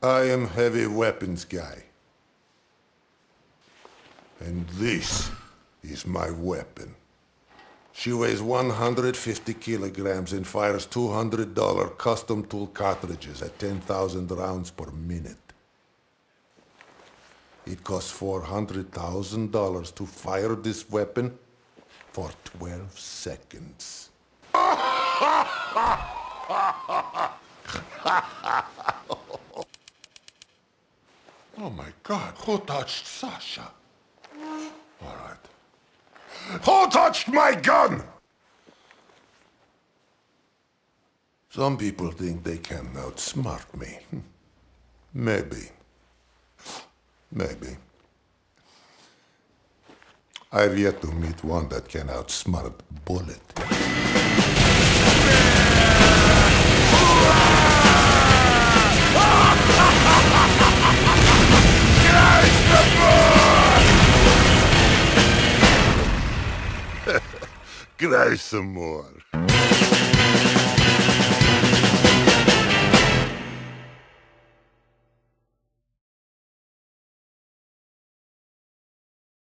I am heavy weapons guy. And this is my weapon. She weighs 150 kilograms and fires $200 custom tool cartridges at 10,000 rounds per minute. It costs $400,000 to fire this weapon for 12 seconds. Oh my God, who touched Sasha? All right. Who touched my gun? Some people think they can outsmart me. Maybe. Maybe. I've yet to meet one that can outsmart Bullet. Cry some more.